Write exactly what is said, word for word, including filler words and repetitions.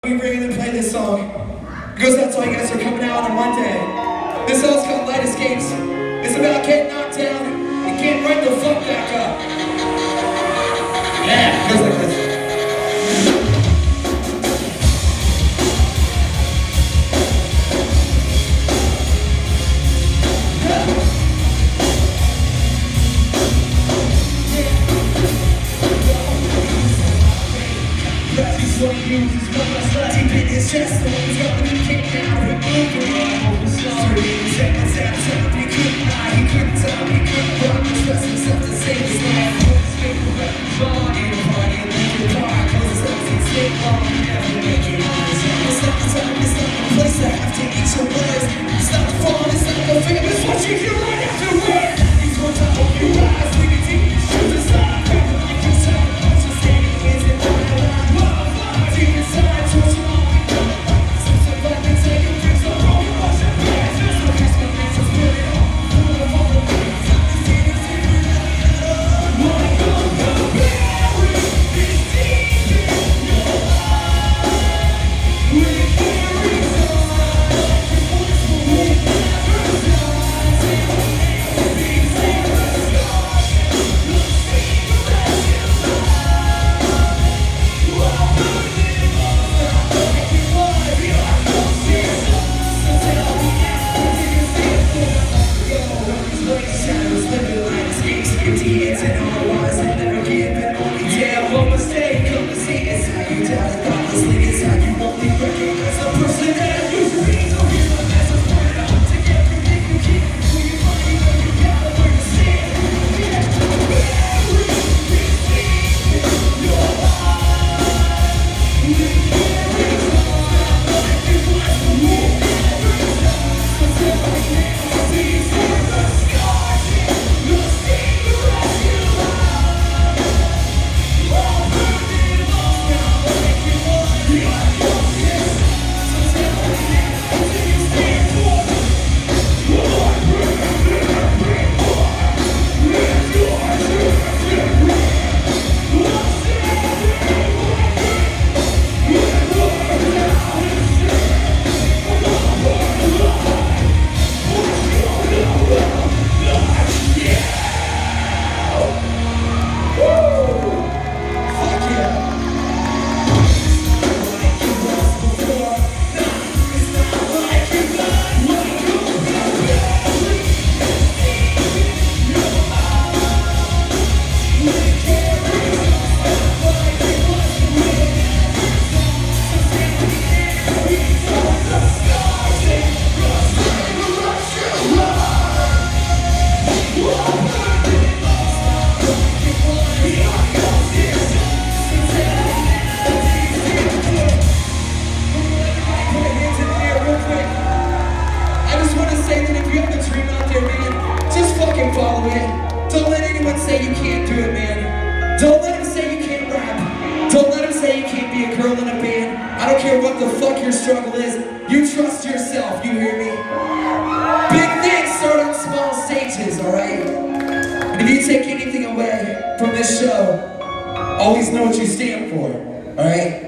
We bring in and play this song. It goes out to all you guys who are coming out on a Monday. This song's called Light Escapes. It's about getting knocked down and getting right the fuck back up. Yeah, it goes like this. What he uses from my slut deep in his chest. The one's gonna be kicked out of it. Moving sorry, he said what's that time. He couldn't lie, he couldn't tell, he couldn't run. Express himself to save his life. Put his paper right on in a party and leave the dark. Cause his lips can stay long and never make it on his own. It's not the time, it's not the place to have to eat your words. It's not the fun, it's not the fame, it's what you can right afterwards. These words I hope you rise, we can take these shoes aside. Grab the mic and shout, I'm just standing hands in my life. Deep inside, towards you all we go. Since I've been taking things so wrong, you wash your hands. Just the rest of me, just put it on. Put it on the beat. Stop the city, city, city. Wanna go, go, bury this deep in your heart. We carry on. Your voice will never die. Till the end, be safe the scars. Look, see the rest you love. Whoa. Empty hands and all lies that never give and only damn one mistake. Come to see it's how you die and thoughtlessly. It's how you only recognize the person that you should be. So here's my message, point it out to everything you can. When you find you know you gotta learn to stand. Yeah, bury this deep in your heart. We carry on like it was the war never stops. So tell me now, see the scars in your skin. Follow it. Don't let anyone say you can't do it, man. Don't let them say you can't rap. Don't let them say you can't be a girl in a band. I don't care what the fuck your struggle is. You trust yourself, you hear me? Big things start on small stages, alright? And if you take anything away from this show, always know what you stand for, alright?